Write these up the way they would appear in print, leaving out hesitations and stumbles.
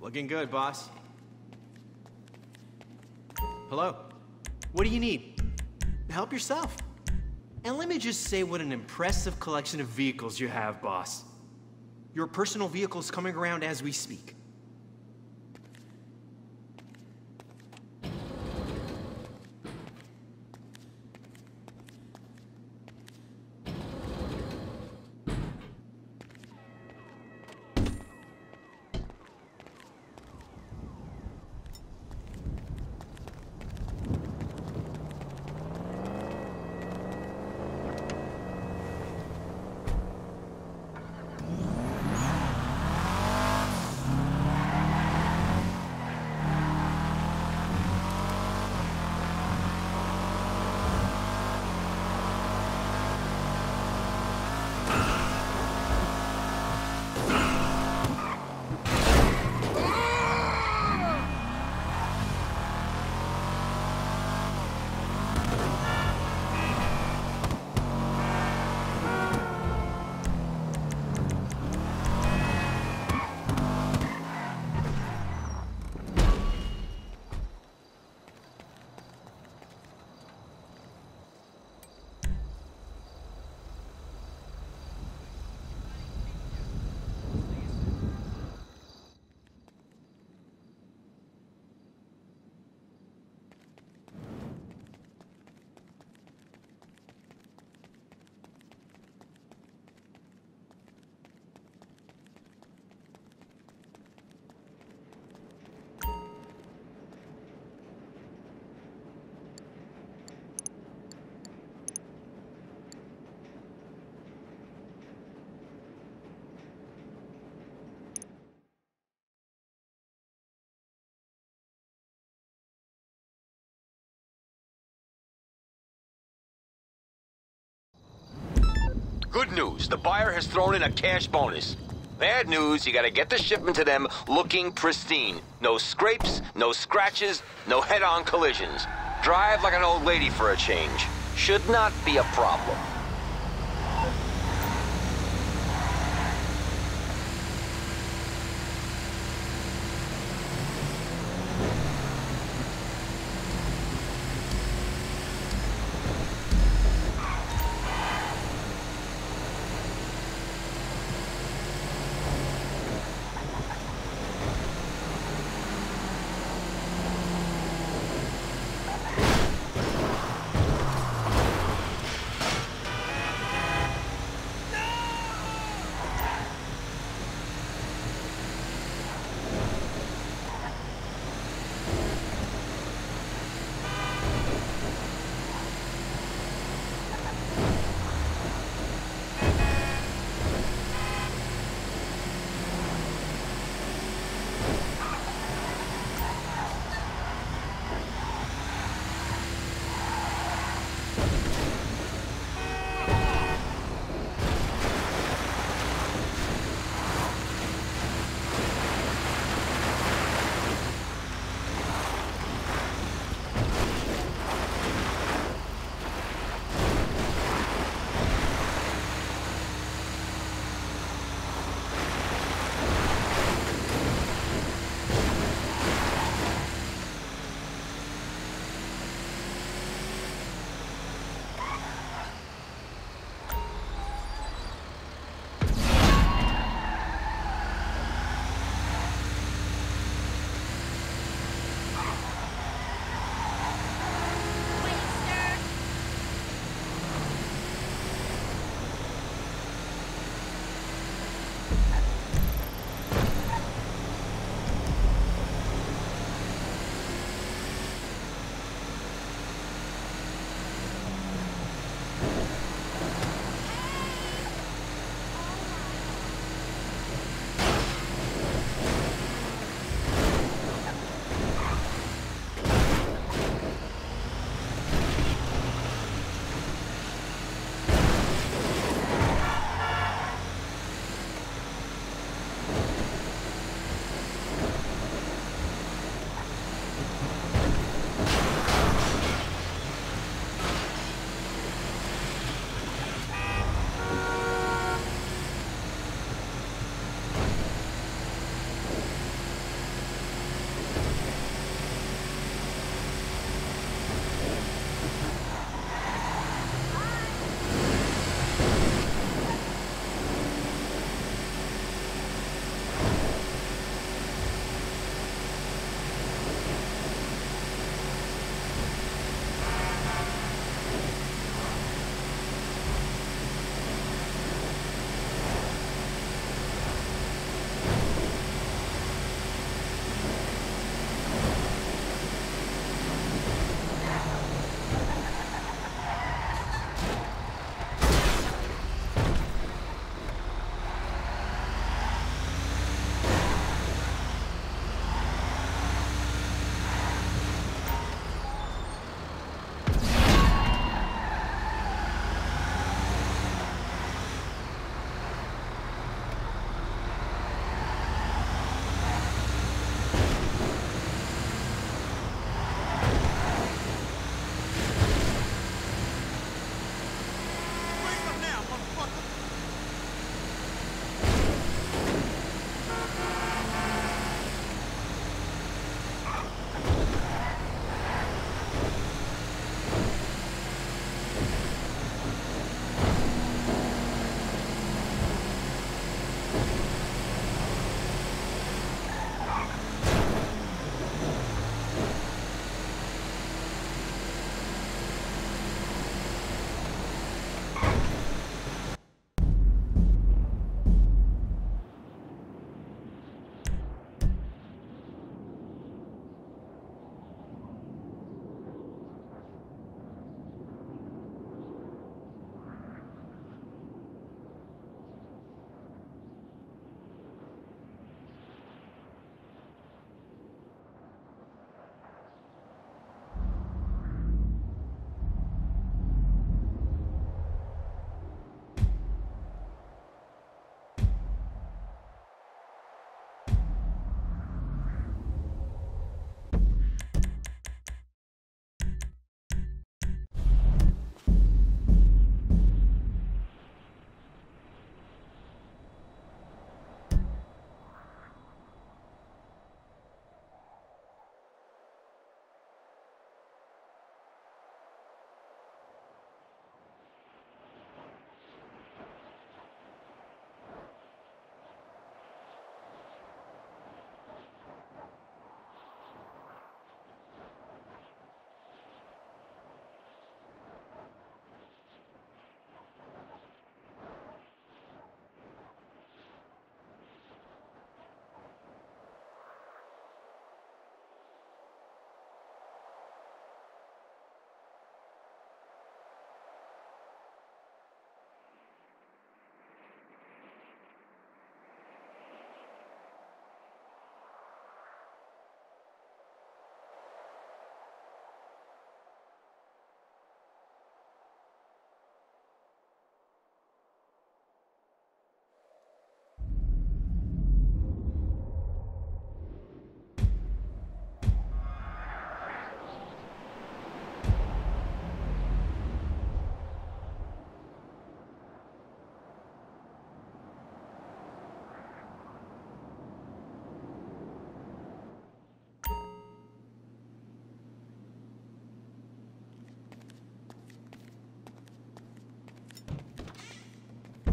Looking good, boss. Hello. What do you need? Help yourself. And let me just say what an impressive collection of vehicles you have, boss. Your personal vehicle's coming around as we speak. Good news, the buyer has thrown in a cash bonus. Bad news, you gotta get the shipment to them looking pristine. No scrapes, no scratches, no head-on collisions. Drive like an old lady for a change. Should not be a problem.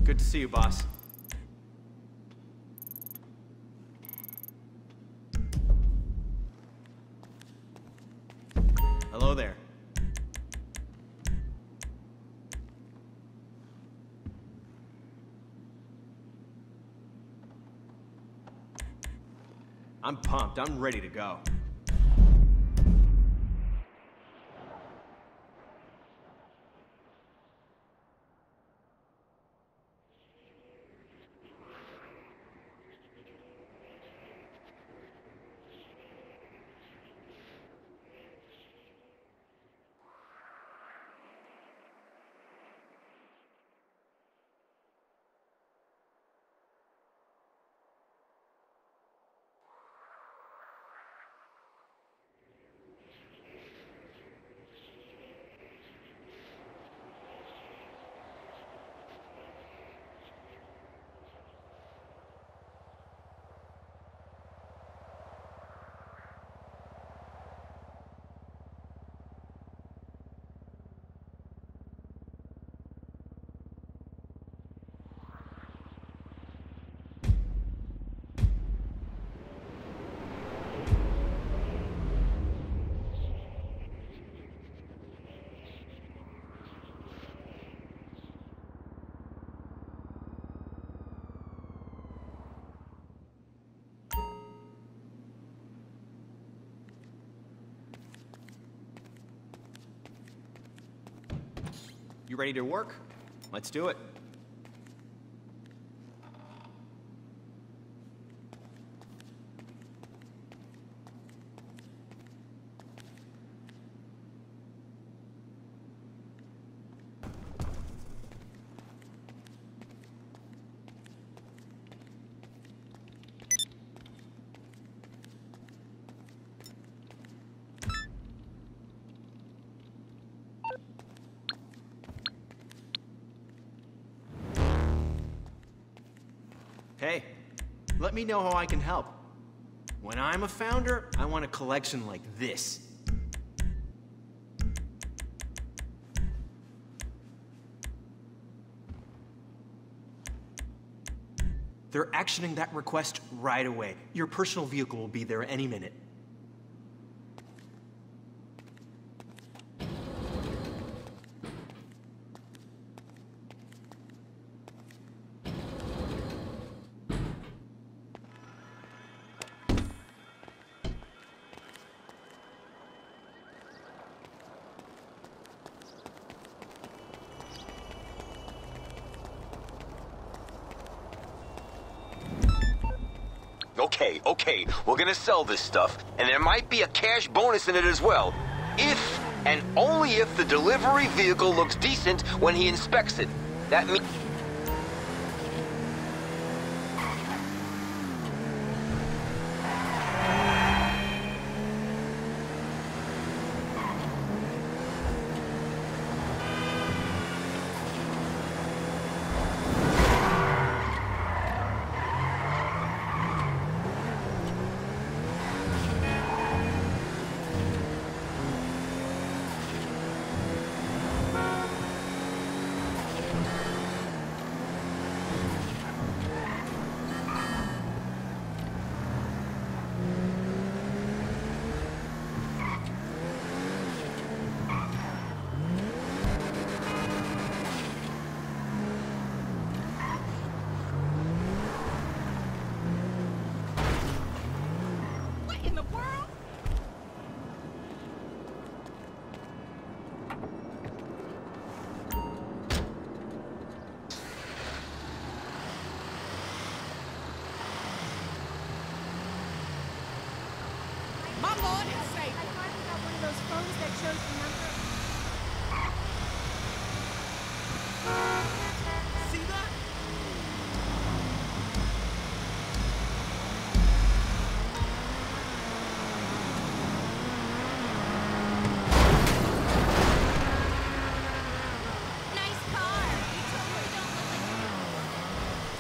Good to see you, boss. Hello there. I'm pumped. I'm ready to go. You ready to work? Let's do it. Hey, let me know how I can help. When I'm a founder, I want a collection like this. They're actioning that request right away. Your personal vehicle will be there any minute. Okay, we're gonna sell this stuff, and there might be a cash bonus in it as well. If, and only if, the delivery vehicle looks decent when he inspects it. That means... My Lord and Savior. I finally got one of those phones that shows the number. See that? Nice car. You totally don't look like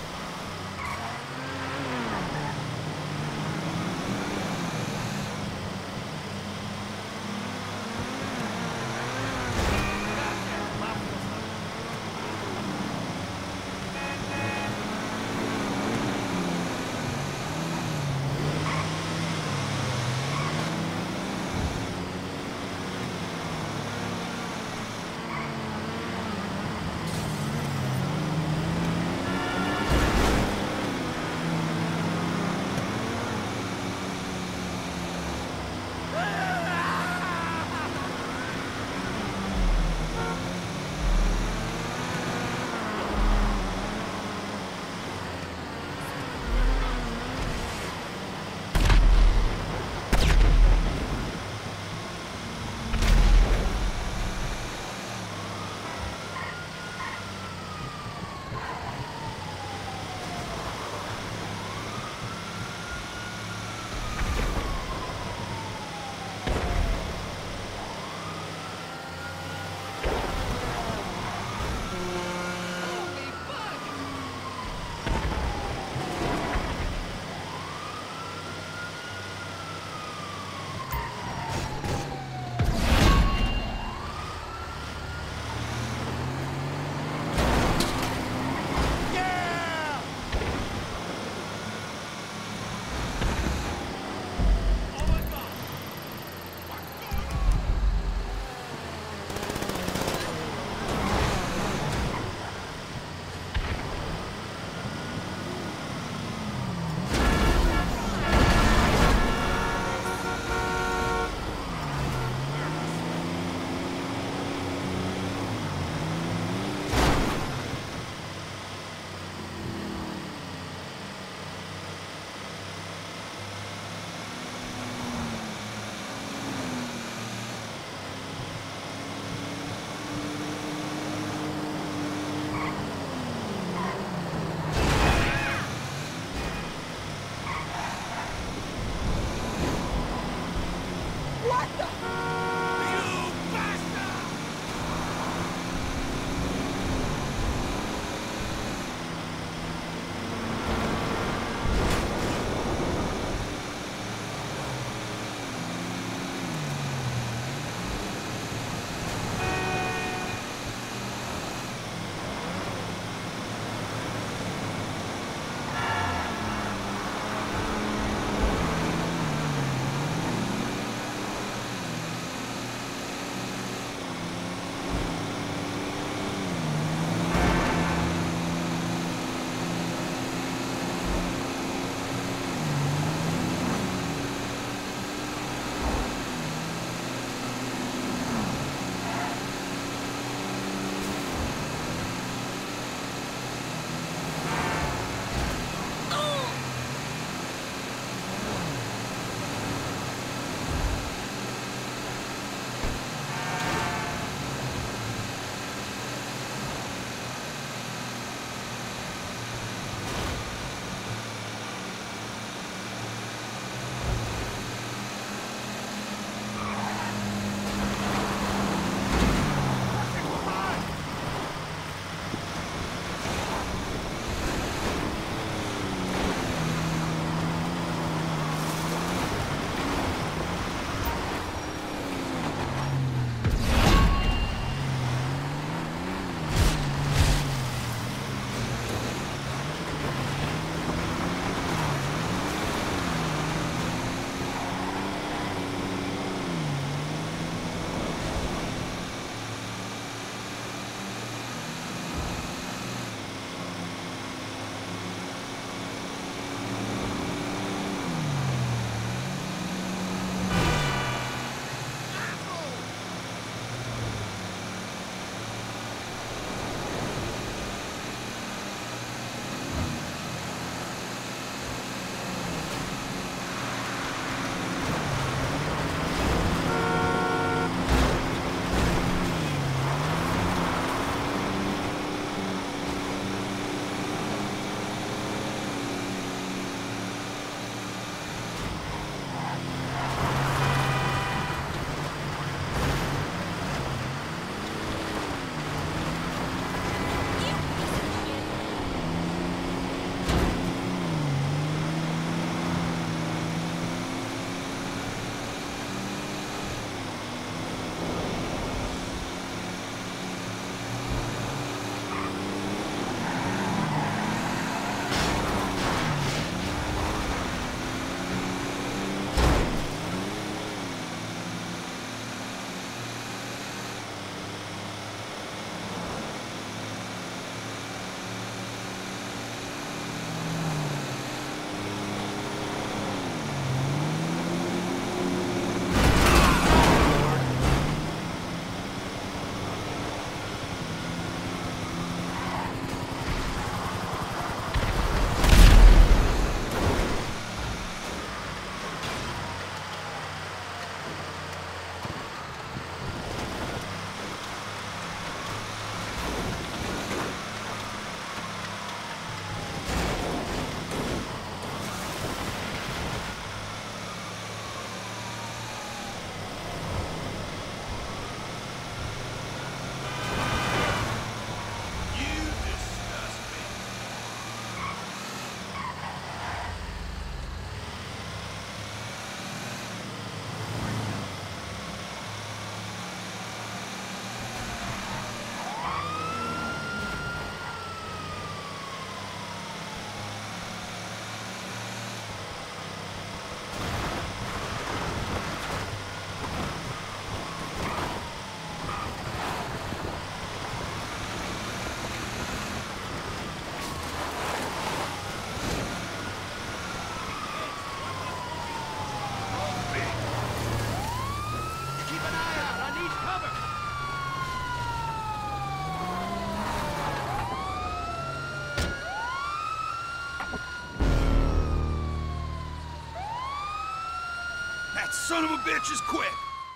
son of a bitch is quit!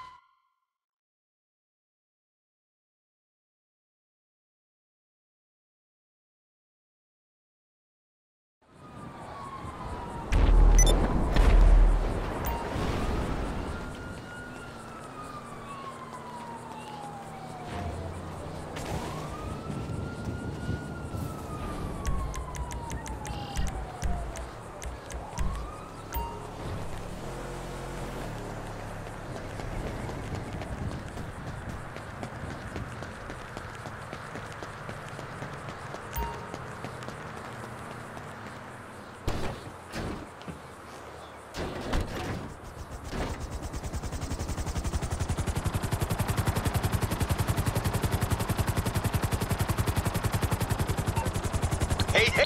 Hey, hey!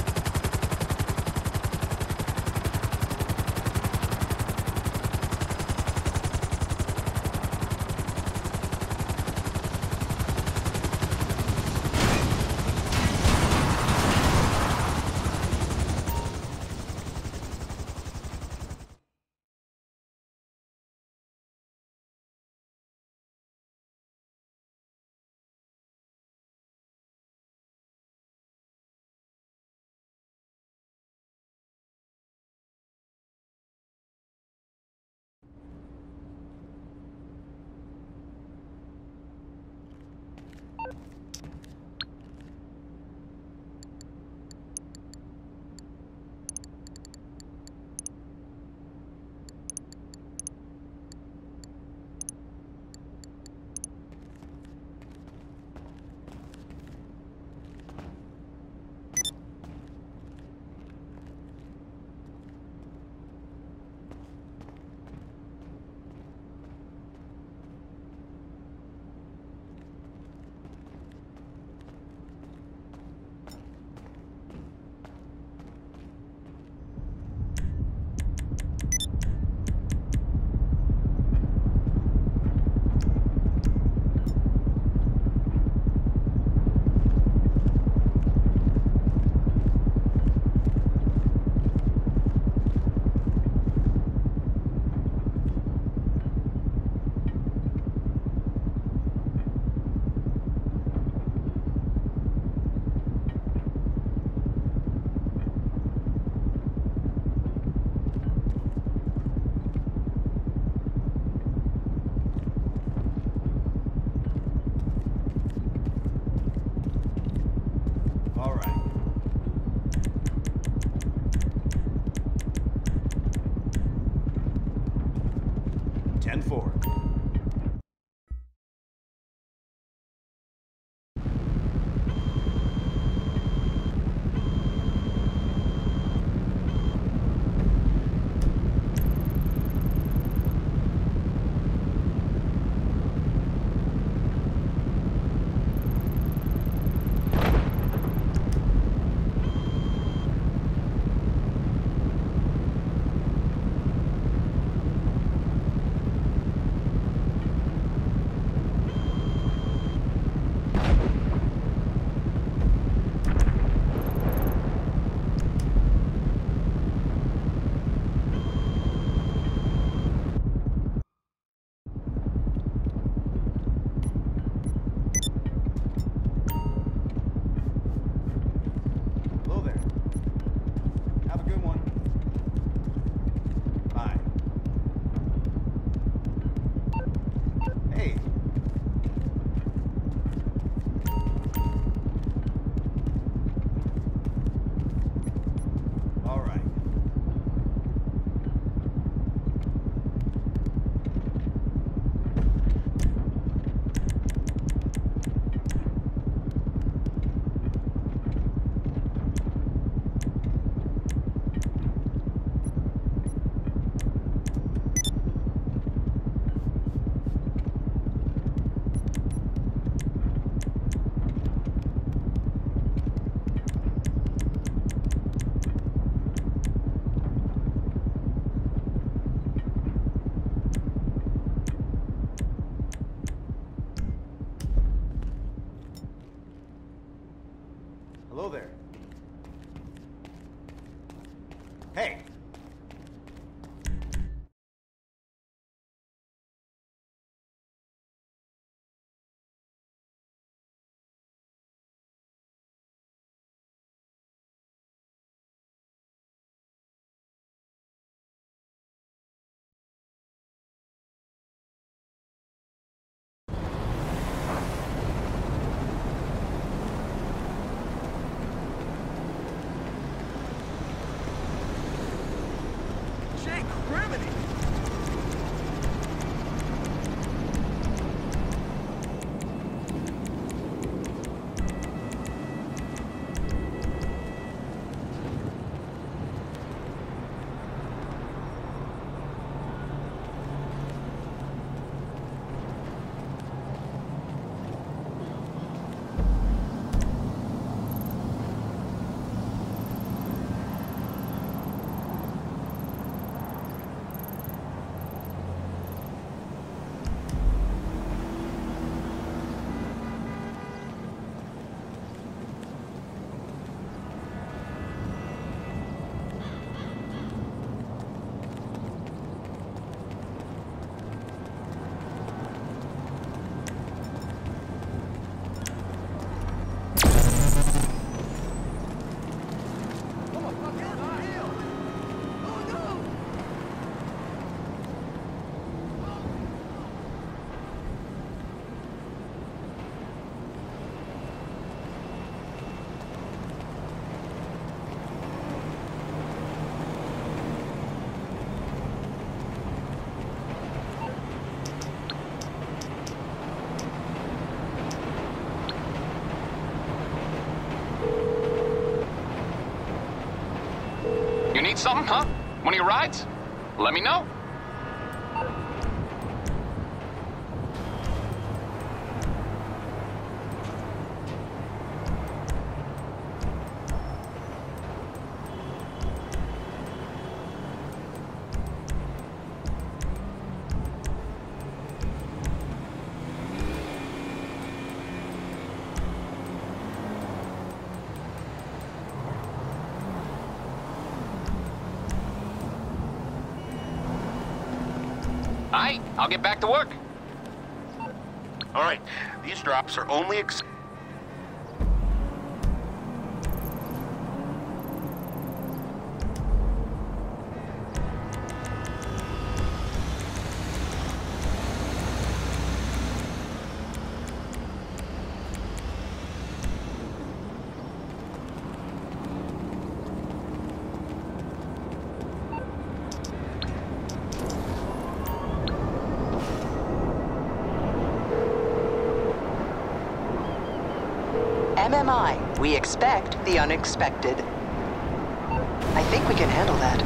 All right. Ten four. Hello there. Have a good one. Bye. Hey. All right. Hello there. Hey. gravity. You need something, huh? One of your rides? Let me know. Aight, I'll get back to work. All right, these drops are only MMI, we expect the unexpected. I think we can handle that.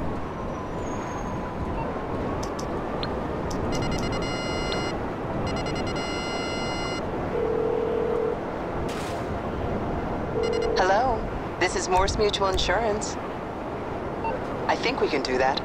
Hello, this is Morse Mutual Insurance. I think we can do that.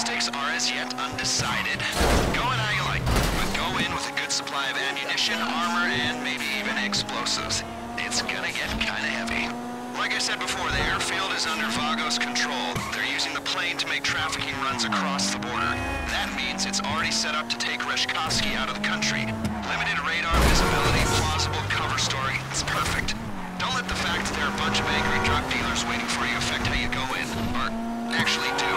logistics are as yet undecided. Go in how you like, but go in with a good supply of ammunition, armor, and maybe even explosives. It's gonna get kinda heavy. Like I said before, the airfield is under Vago's control. They're using the plane to make trafficking runs across the border. That means it's already set up to take Reshkovsky out of the country. Limited radar visibility, plausible cover story. It's perfect. Don't let the fact that there are a bunch of angry drug dealers waiting for you affect how you go in. Or actually do.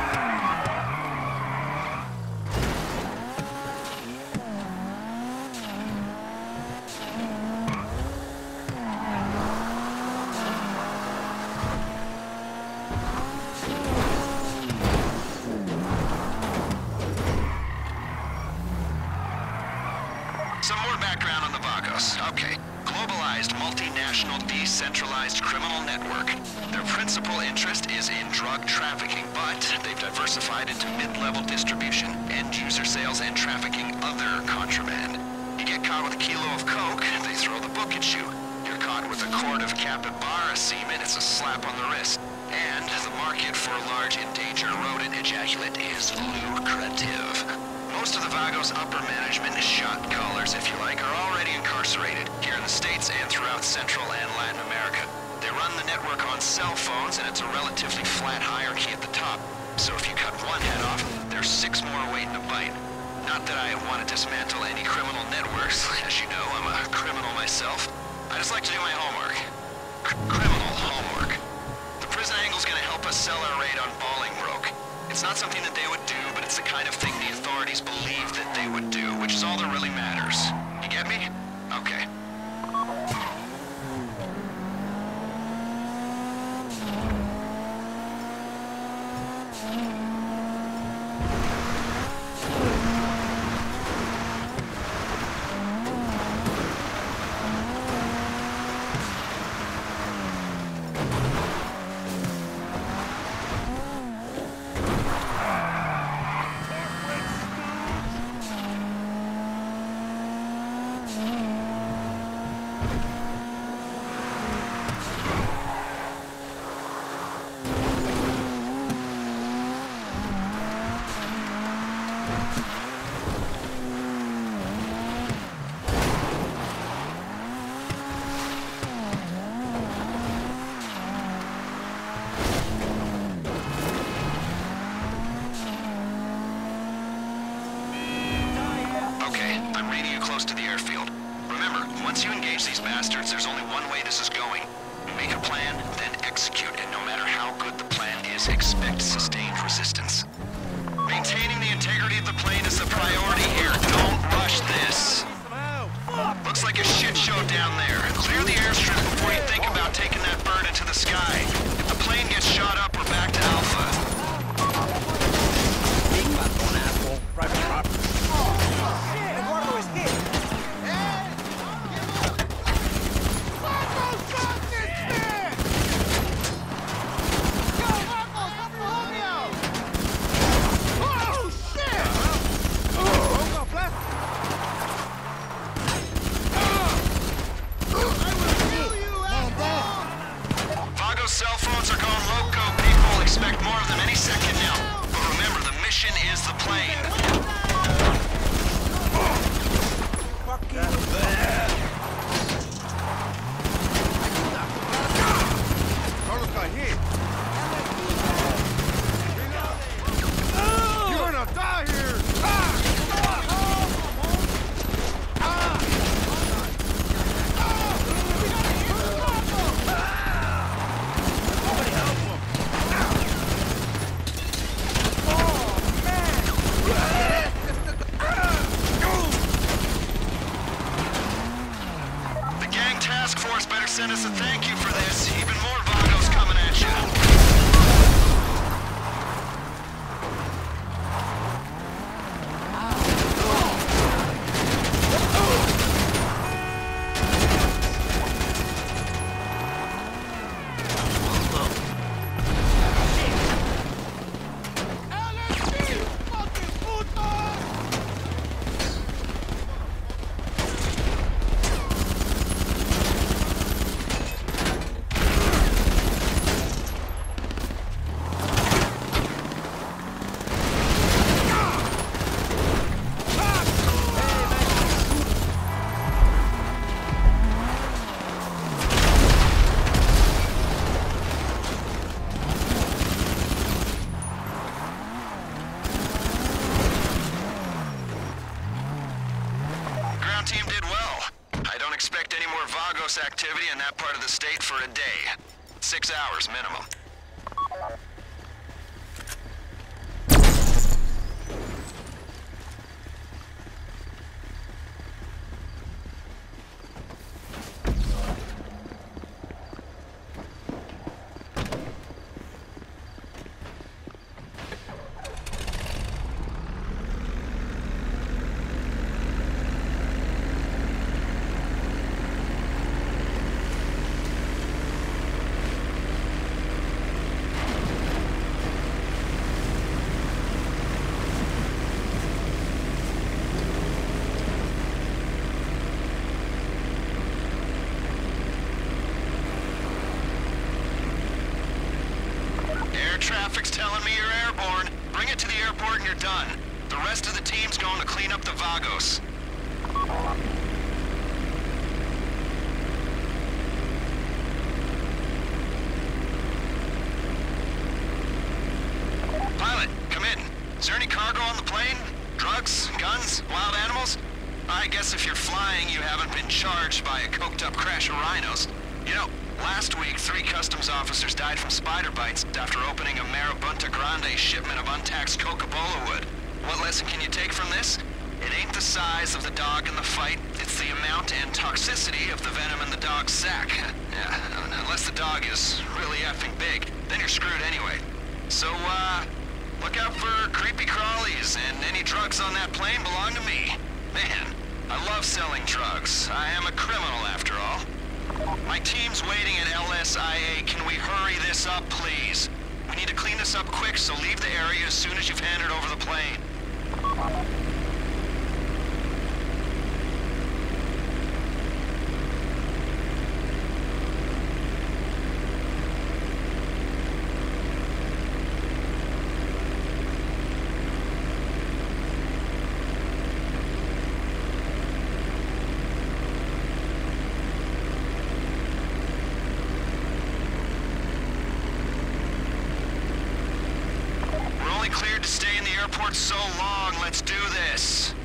Some more background on the Vagos. Okay. Globalized, multinational, decentralized criminal network. Their principal interest is in drug trafficking, but they've diversified into mid-level distribution, end-user sales, and trafficking other contraband. You get caught with a kilo of coke, they throw the book at you. You're caught with a quart of capybara semen, it's a slap on the wrist. And the market for large endangered rodent ejaculate is lucrative. Most of the Vagos' upper management, shot callers if you like, are already incarcerated here in the States and throughout Central and Latin America. They run the network on cell phones, and it's a relatively flat hierarchy at the top. So if you cut one head off, there's 6 more waiting to bite. Not that I want to dismantle any criminal networks. As you know, I'm a criminal myself. I just like to do my homework. Criminal homework. The prison angle's gonna help us sell our raid on Bolingbroke. It's not something that they would do, but it's the kind of thing the authorities believe that they would do, which is all that really matters. You get me? Okay. Close to the airfield. Remember, once you engage these bastards, there's only one way this is going. Make a plan, then execute, and no matter how good the plan is, expect sustained resistance. Maintaining the integrity of the plane is the priority here. Don't rush this. Looks like a shit show down there. Clear the airstrip before you think about taking that bird into the sky. If the plane gets shot up, we're back to Alpha. Cell phones are going loco, people. Expect more of them any second now. But remember, the mission is the plane. Carlos got hit. You're gonna die here. Task force better send us a thank you for this. Even more Vagos coming at you. in that part of the state for a day. 6 hours minimum. Traffic's telling me you're airborne. Bring it to the airport and you're done. The rest of the team's going to clean up the Vagos. Pilot, come in. Is there any cargo on the plane? Drugs? Guns? Wild animals? I guess if you're flying, you haven't been charged by a coked-up crash of rhinos. You know, last week, 3 customs officers died from spider bites after opening a Marabunta Grande shipment of untaxed Coca-Cola wood. What lesson can you take from this? It ain't the size of the dog in the fight, it's the amount and toxicity of the venom in the dog's sack. Yeah, unless the dog is really effing big, then you're screwed anyway. So, look out for creepy crawlies, and any drugs on that plane belong to me. Man, I love selling drugs. I am a criminal after all. My team's waiting at LSIA. Can we hurry this up, please? We need to clean this up quick, so leave the area as soon as you've handed over the plane. Cleared to stay in the airport so long. Let's do this.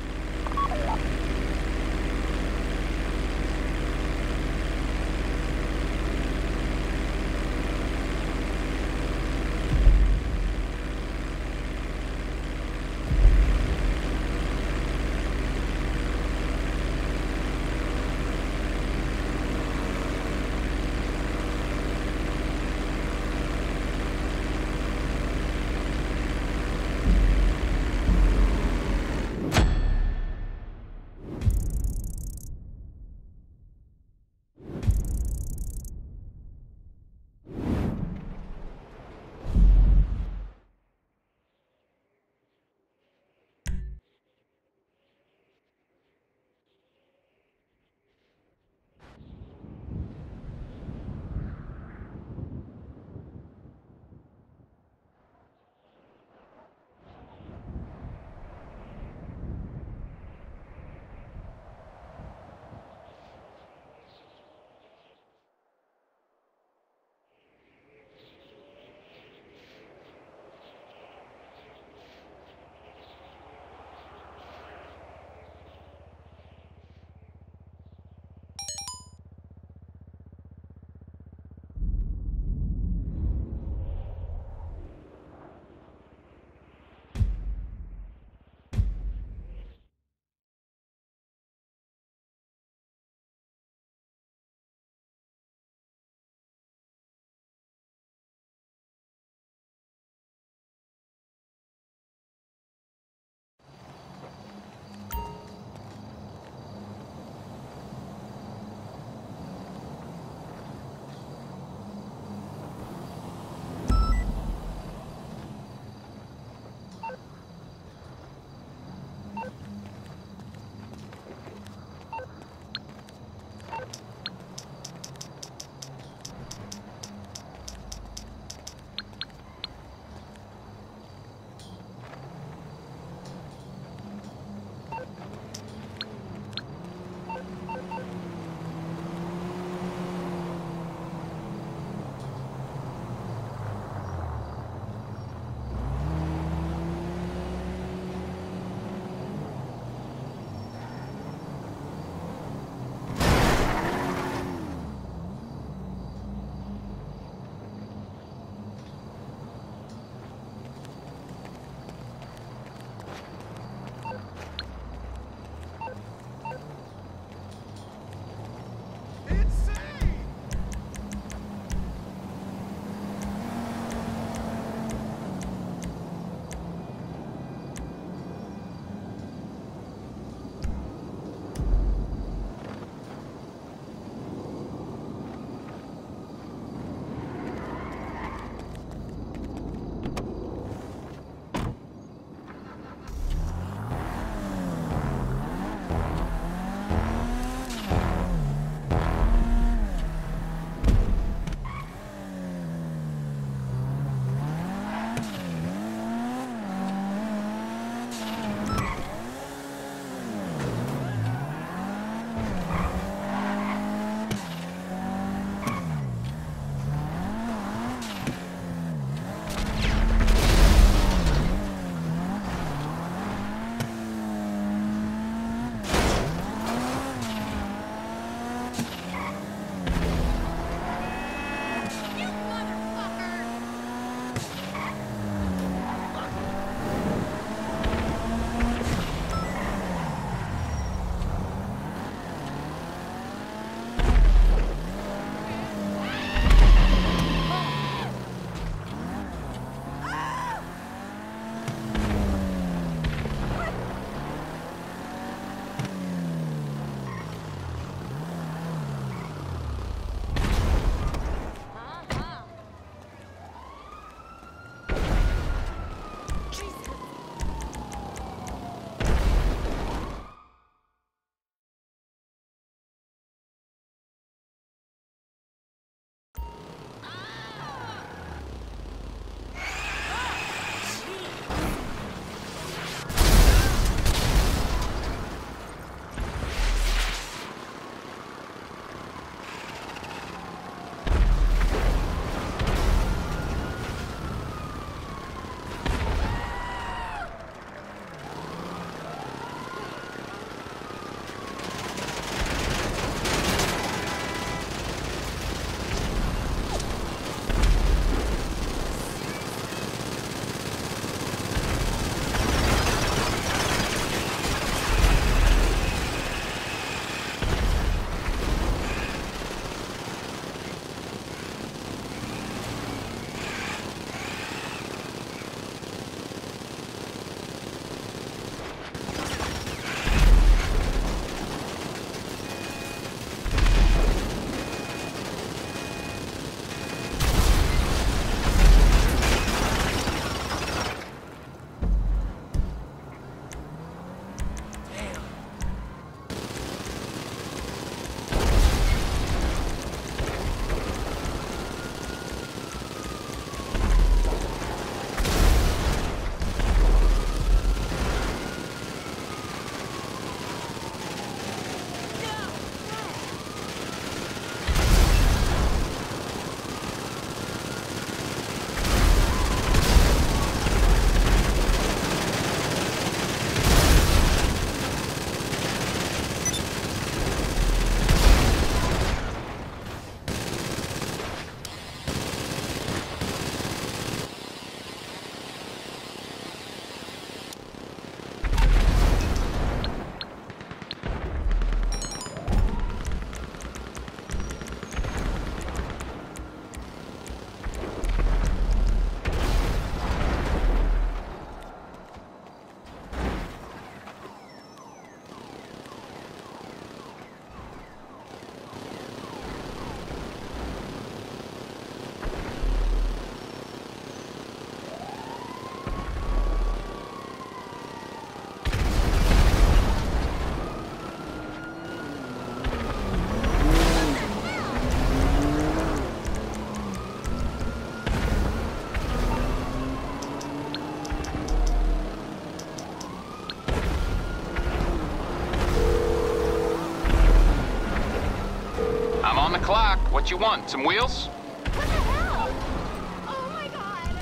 What you want? Some wheels? What the hell? Oh my god!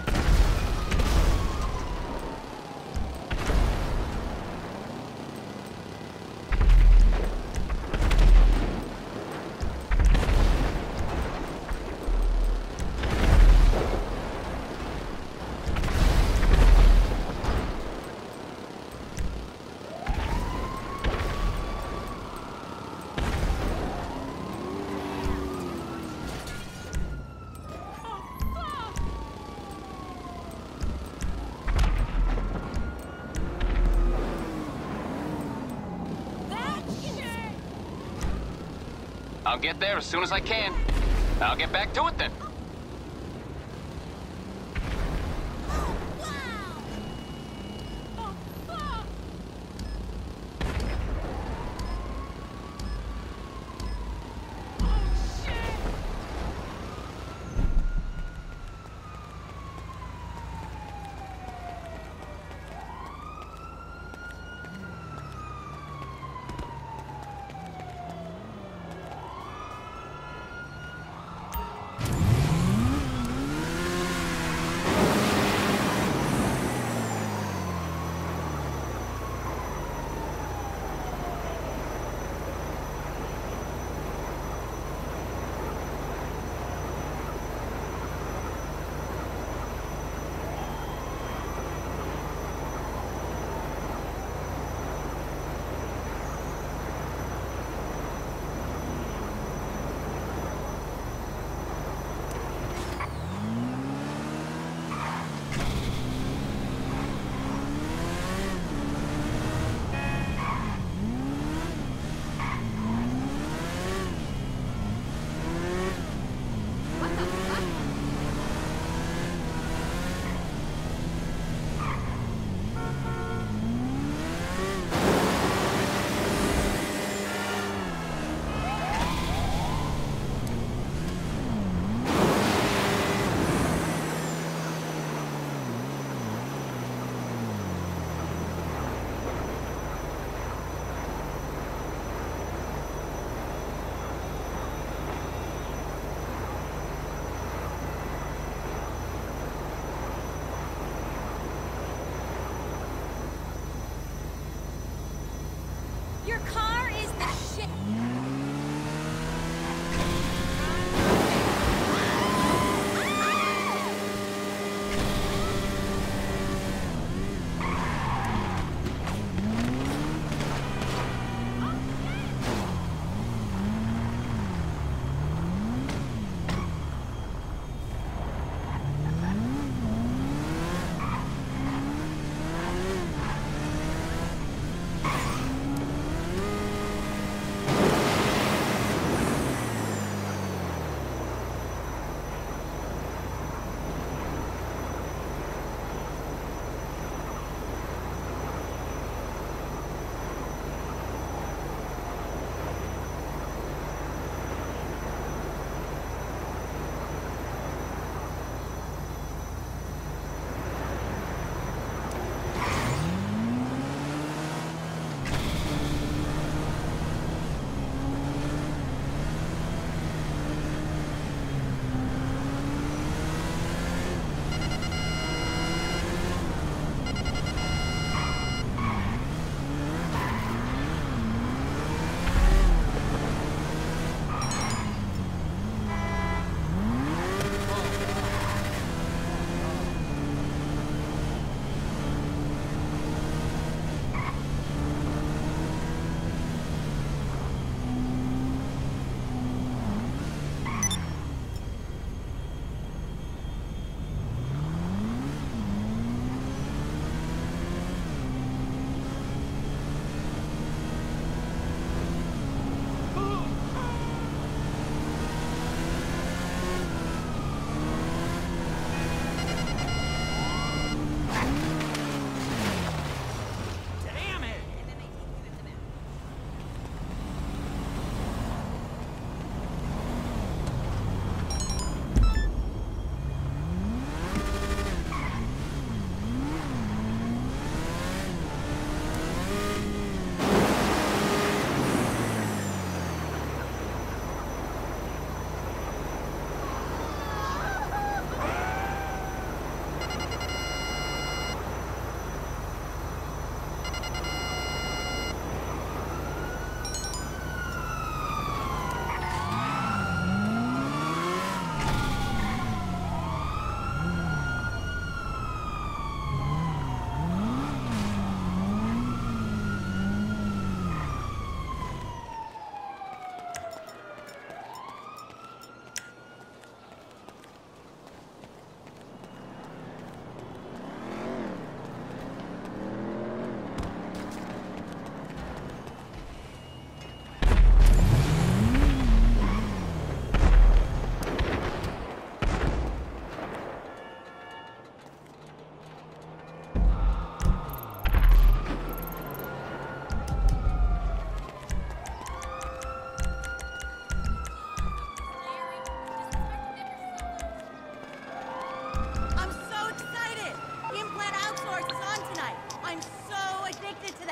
I'll get there as soon as I can. I'll get back to it then.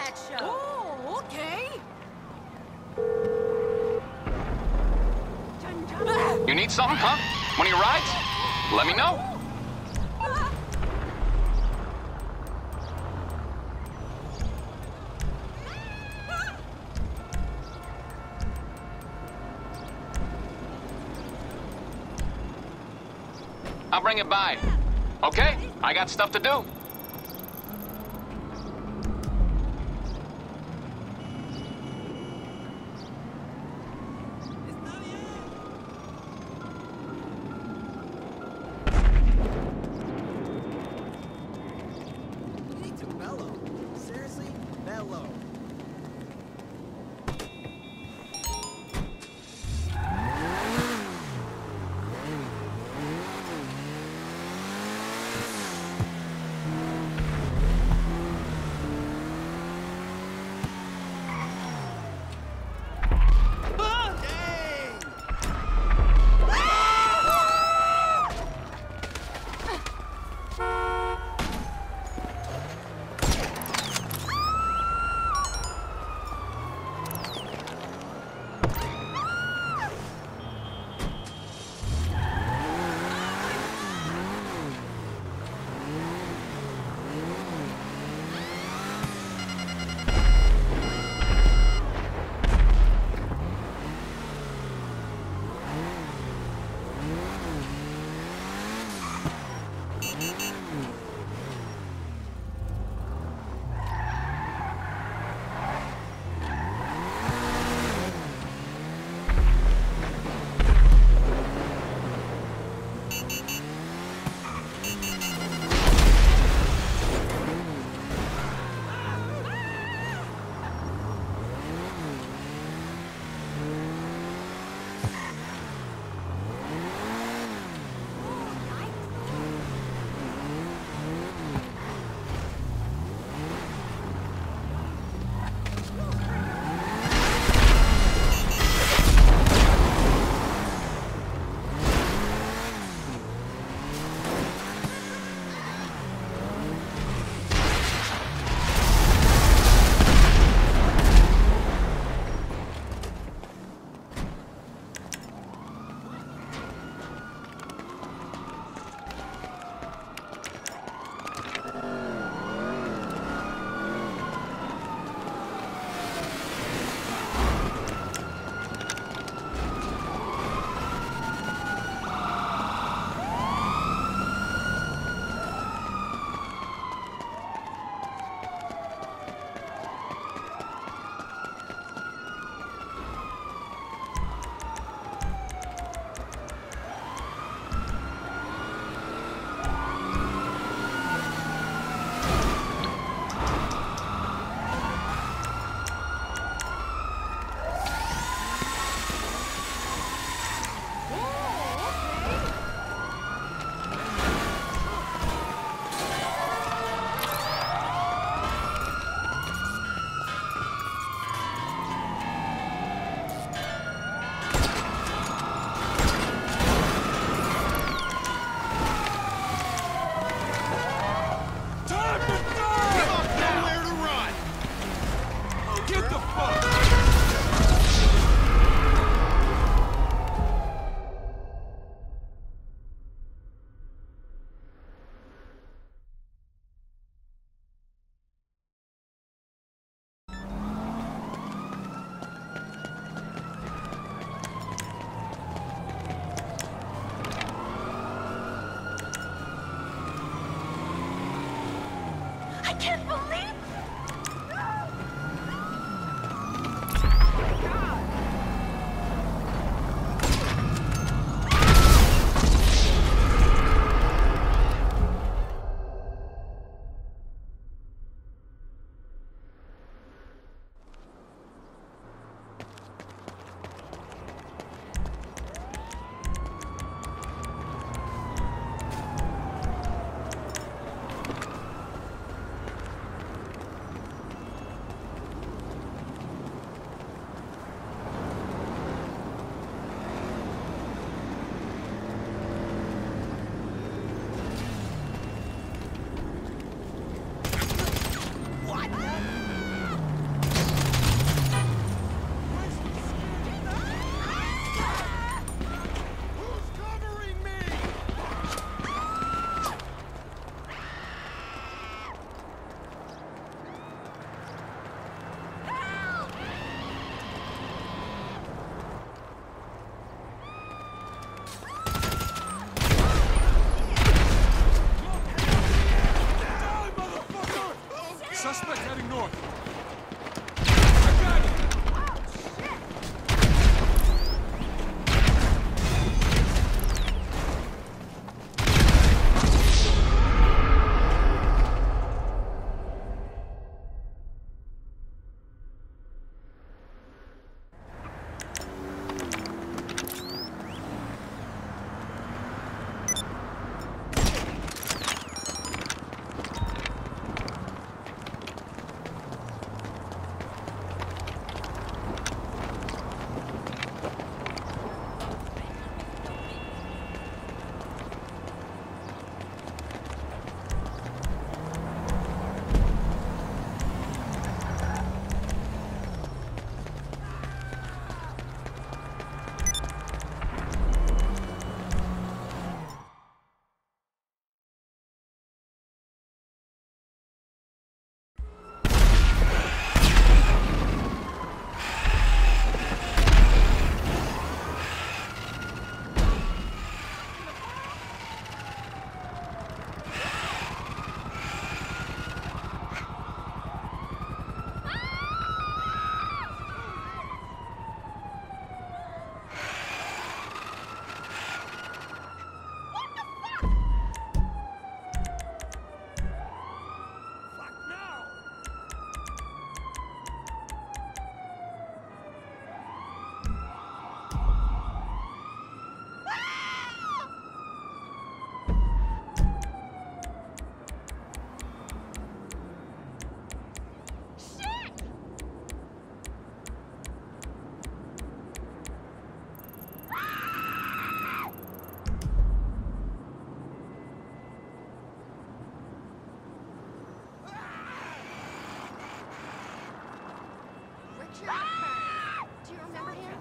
that show. Oh, okay. You need something, huh? One of your rides? Let me know. I'll bring it by. Okay? I got stuff to do. You need to mellow. Seriously? Mellow. heading north. Do you remember him?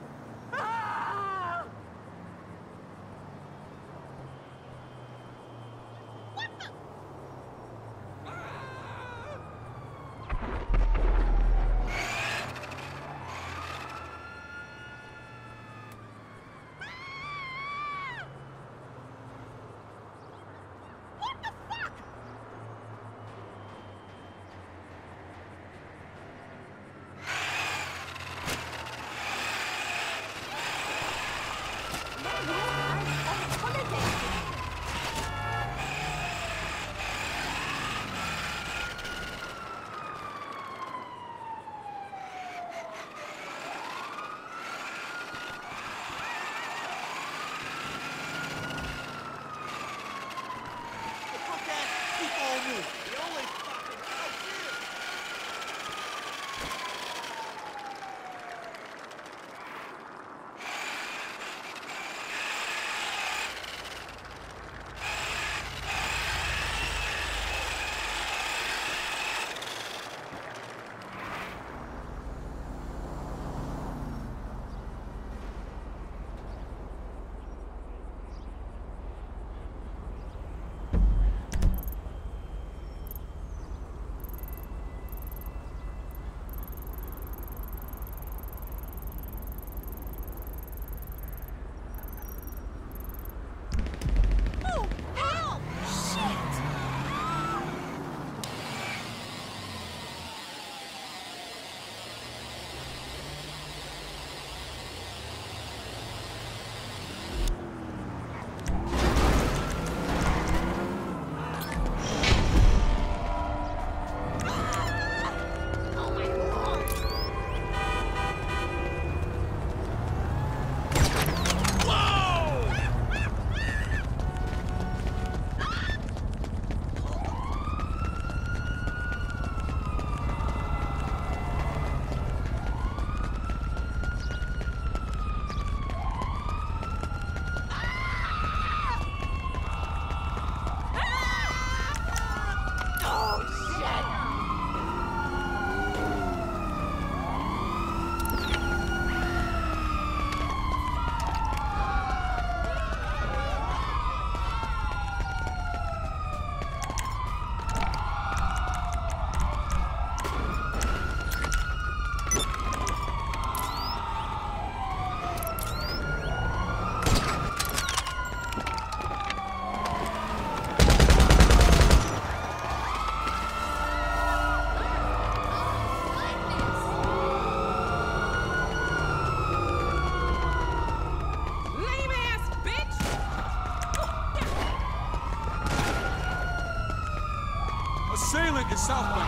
assailant is southbound.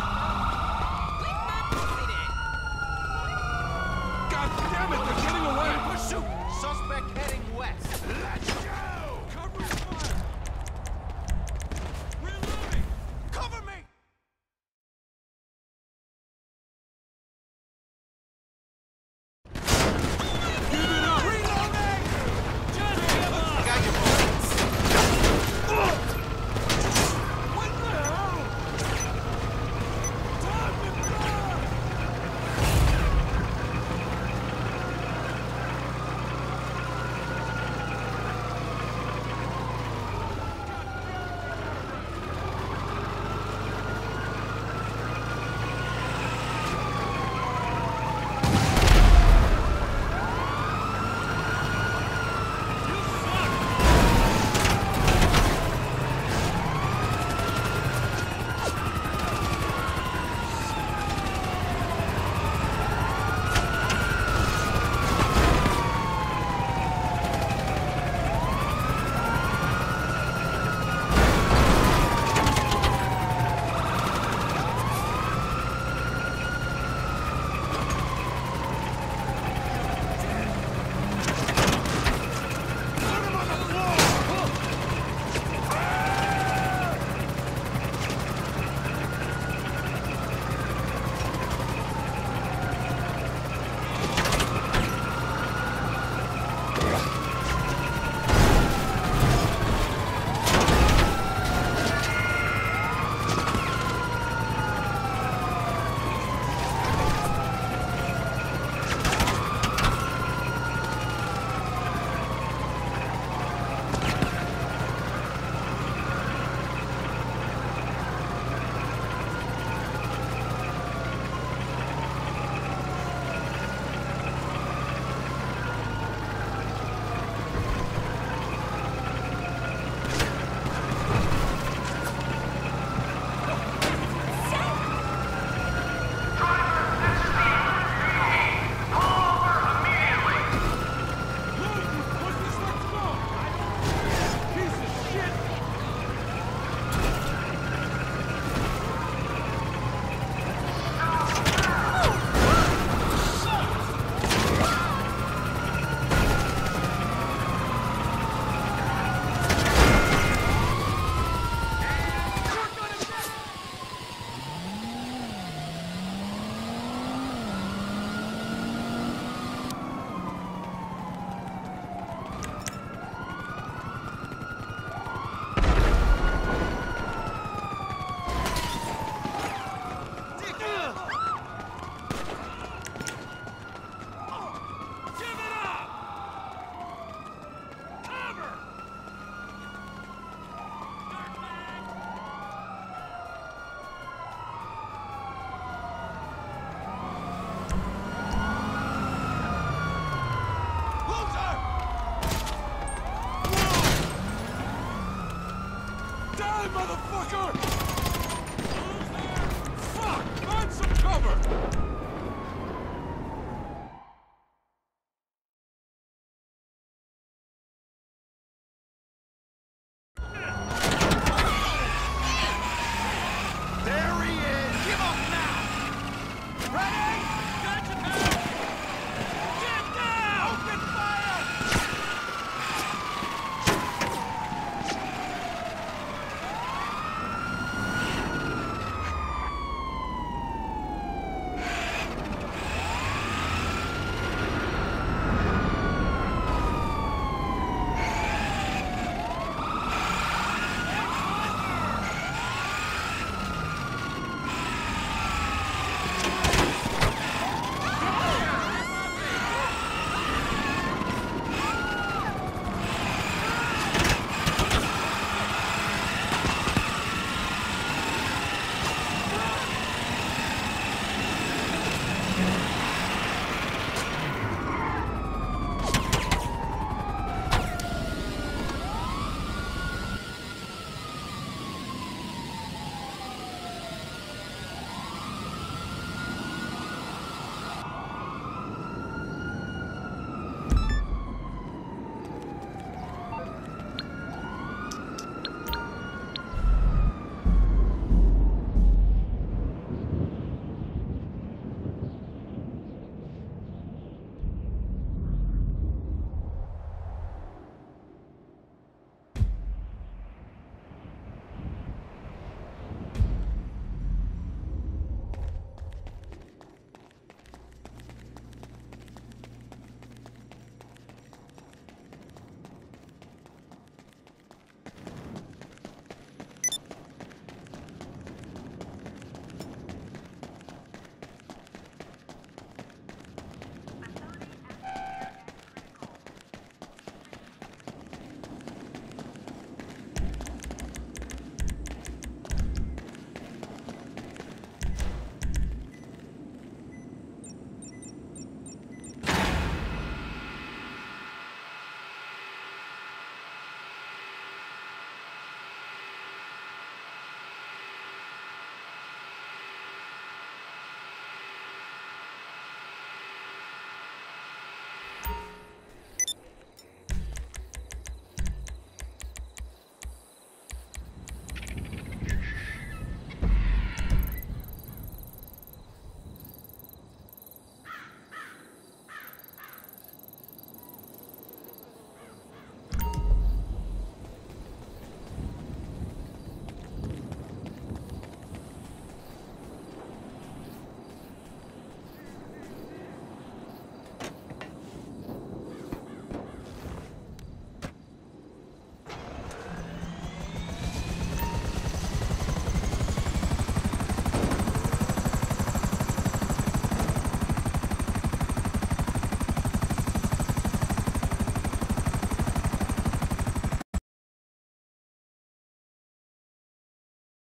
God damn it, they're getting away! Pursuit! Suspect heading west. Let's go! Cover fire! Reloading! Cover me! Give it up! Reloading! Just give up! Got your bullets. What the hell? Time to burn! Motherfucker! Fuck! Find some cover!